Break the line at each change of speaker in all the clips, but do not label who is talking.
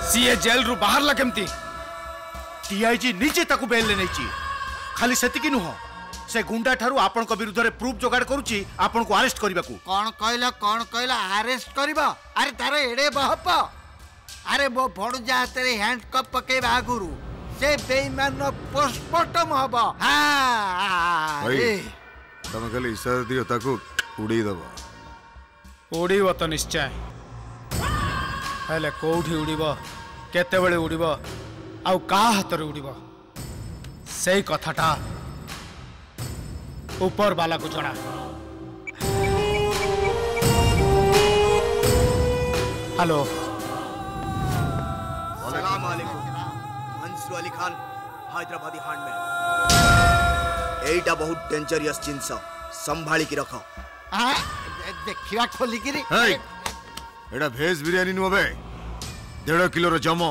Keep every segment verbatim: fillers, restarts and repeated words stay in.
CA jail रु बाहर ला केमती
टीआईजी निजे ताकू बेल ले नहीं खाली सेतिकी नुह से गुंडा ठारू आपन को विरुद्ध रे प्रूफ जोगाड़ करूची आपन को अरेस्ट करबा को
कौन कहला कौन कहला अरेस्ट करबा अरे तारे एड़े बहप अरे मो भणु जा तेरे हैंडकप पके बागुरु से बेईमान पोस्टमार्टम हबो हां
भाई तमे खाली इशारा दियो ताकू उड़ी दबो
उड़ीब तो निश्चय हेले कोठी उड़ीब केते बेले उड़ीब आउ का हाथ रे उड़ीब सही कथाटा ऊपर वाला को जणा हेलो
सलाम अलैकुम मंसूर अली खान हैदराबादी हैंडमैन एटा बहुत डेंजरियस जिंस संभाली की रख
हां देखिया खोली की
हे एटा भेज बिरयानी नु बे डेढ़ किलो रो जमो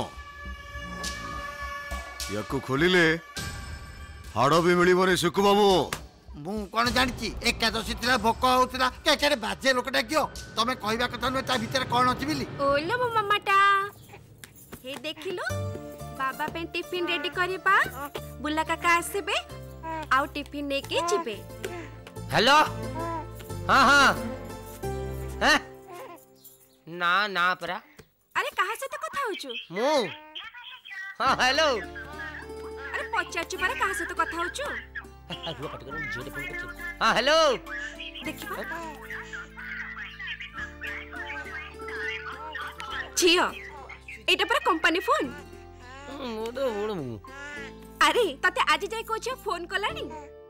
याकू खोलिले हाड़ भी मिली बने सुकु बाबू
मु कोन जानची एकादशी तिला भोक होतला के केरे बाजे लोक डाकियो तमे कहबा कथा न ता भीतर कोन अछि बिली
ओलो मो मम्माटा हे देखिलो बाबा पे टिफिन रेडी करबा बुल्ला काका आसीबे आउ टिफिन लेके जिबे
हेलो हां हां हैं ना ना परा
अरे कहा से तो कथा होचू
मु हां हेलो
अरे पचाचू परे कहा से तो कथा होचू
रुआ कट करो जेड फोन कर हां हेलो
देखिबा जियो एटा पर कंपनी फोन
मोडो मोडो
अरे तते आज जाय कोछ फोन कलानी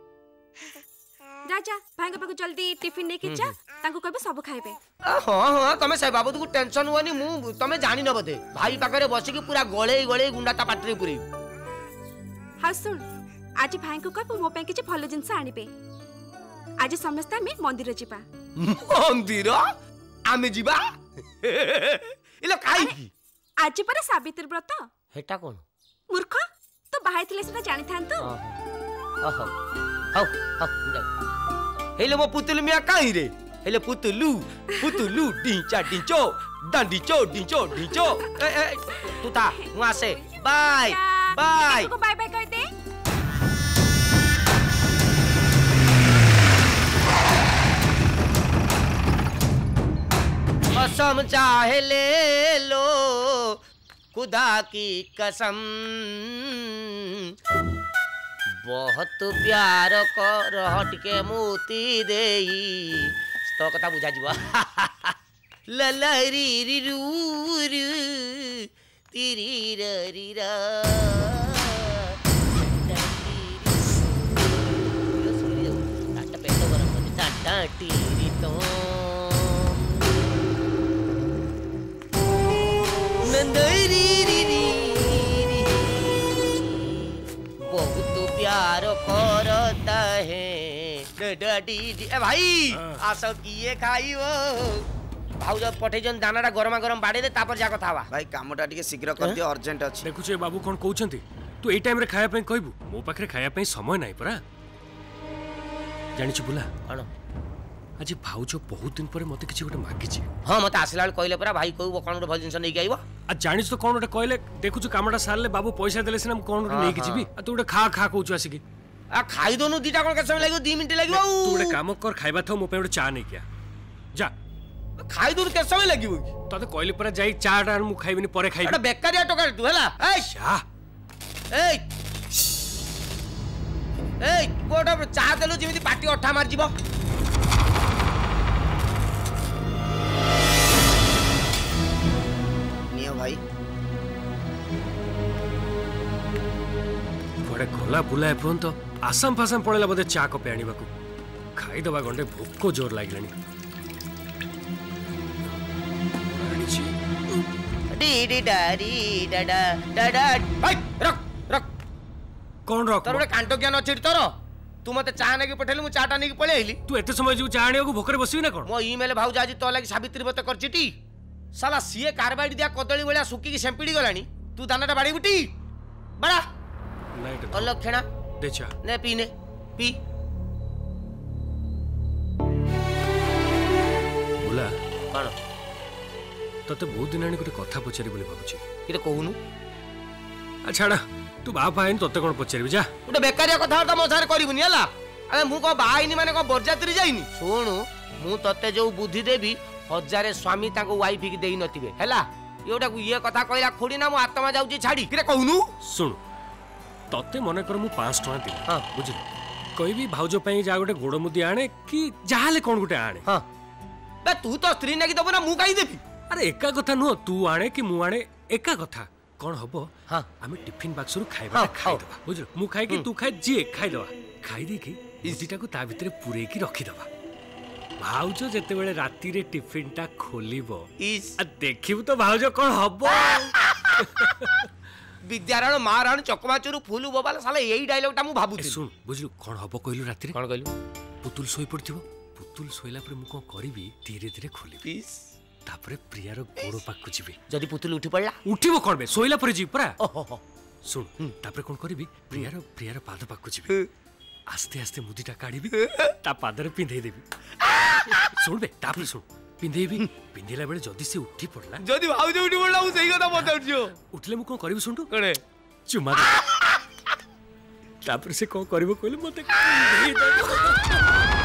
जा जा भाई के पाको जल्दी टिफिन लेके जा ताको कहबे सब खाइबे
हां हां तमे से बाबू को टेंशन हुआनी मु तमे जानि न बदे भाई पाकरे बसी की पूरा गळे गळे गुंडा ता पाटरी पुरी
हां सुन आज भाई को कहबो मो पे किछ भलो जिंस आनिबे आज समस्त में मंदिर जिबा
मंदिर आमे जिबा इलो काई की
आज पर सावित्री व्रत
हेटा कोन
मूर्ख तो बाहाय थिले सेटा जानि थान तो
ओहो हाउ हाउ हेलो मो पुतलु मिया काई रे हेलो पुतलु पुतलु डिंचा डिंचो डांडीचो डिंचो डिंचो ए ए तू ता वहां से बाय बाय
को बाय बाय कर दे
कसम चाहे ले लो खुदा की कसम बहुत प्यार कर हट के मोती देई तो कथा बुझा जीवा ललरी री रू रू तिरी री रा पेट गरम होते टाटा टीरी तो बहुत प्यार करता है ए भाई आस किए खाइबो भाउ जब पठे जन दानाटा गरमा गरम बाड़े दे तापर जा कथा भाई कामटा टिके शीघ्र कर दियो अर्जेंट अछि
देखु छे बाबू कोन कहउछंती तू ए टाइम रे खाया पे कहबू मो पाखरे खाया पे समय नाही परा जानि छु बुला
आनो
आज भाउज बहुत दिन पर मते किछि गोटे मागी छी
हां मते आसला कहले परा भाई कहू कोन गोटे भल जिंस नै आइबो
आ जानि तो कोन गोटे कहले देखु छु कामटा सारले बाबू पैसा देले सिना कोन गोटे नै कि जीबी आ तू गोटे खा खा कहू छु आसी
आ खाई दोनु दीटा कोन के समय लागो दो मिनिट लागो
तू गोटे काम कर खाइबा थो मो पे गोटे चा नै किया जा
खाई दोनु के समय लागिबो
तते कहले परा जाई चा टा मु खाइबिनी परे खाइबी
एटा बेकारिया टका तू हला ए
जा
ए ए कोटा चा देलु जेमिति पाटी अठा मार जीवो भाई
गोटे गला बुला एपन तो आसाम फासाम पड़ेला बोधे चा कपे आनी बाकू खाई दबा गंडे भोक जोर लागलानी
डी डी डाडी डाडा डाडा भाई रख रख
कौन रख
तोर कांटो ज्ञान अछि तोर तू मते चा ने के पठेलु मु चाटा ने के पळे आइली
तू एते समय जो चा आनियो को भोकरे बसिबी ना कोन
मो ईमेल भाउ जाजी तो लागि सावित्री व्रत करचिटी साला सीए कारबाइड दिया कदली वाला सुकी की सेंपिडी गलानी तू दानाटा बाड़ी गुटी बड़ा
नहीं
अलग खेना
देचा
ने पीने पी
बोला
कौन
तते बहुत दिन आनी गोटे कथा पचारि बोली भाबुची
किरे कहूनु
अच्छा तू बाप आइन तते कोन पचारिबि जा
गोटे बेकारिया कथा मो सारे करबुनी हला अरे मु को बाइनी माने को बरजात्री जाइनी सुनु मु तते जो बुद्धि देबी हजारे स्वामी ताको वाइफ की देई नथिबे हला योटा को ये कथा कहला खोडी ना मो आत्मा जाउची छाडी किरे कहूनु
सुन तते मने कर मु पाँच टका दिले हां बुझि कहबी भाउजो पई जा गोटे गोड़ मुदी आणे कि जाहाले कोन गोटे आणे
हां बे तू तो स्त्री नाकी दबो ना मु काई देबी
अरे एका कथा नु तू आणे कि मु आणे एका कथा कोन हबो हां आमे टिफिन बक्स रु खाइबा खाइ दबा बुझ मु खाइ कि तू खाइ जे खाइ दबा खाइ दे कि इजिटा को ता भितरे पुरे की रखि दबा भाउजो जेते बेले राती रे टिफिन टा खोलिबो इस आ देखिबो तो भाउजो कोन हबो
विद्यारण माराण चकमाचुरु फुलु बोबाला साला एई डायलॉग टा मु भाबुती
सुन बुझलु कोन हबो कहलु राती रे
कोन कहलु
पुतुल सोई पड़थिबो पुतुल सोइला पर मु कोन करबी धीरे धीरे खोलिबी
इस
तापरे प्रियार गोड़ पाकु जिबे
जदी पुतुल उठी पड़ला
उठिबो कोन बे सोइला पर जी परा
ओहो
सुन तापरे कोन करबी प्रियार प्रियार पाद पाकु जिबे आस्ते आस्ते मुदीटा काढिबी ता पादर पिंधे देबी सुन बे तापरे सुन पिंधेबी पिंधेला बेले जदी से उठी पड़ला
जदी भाउजे उठी पड़ला उ सही कथा बताउछियो
उठले मु कोन करबी सुनटू
कणे
चुमा दे तापरे से कोन करबो कहले मते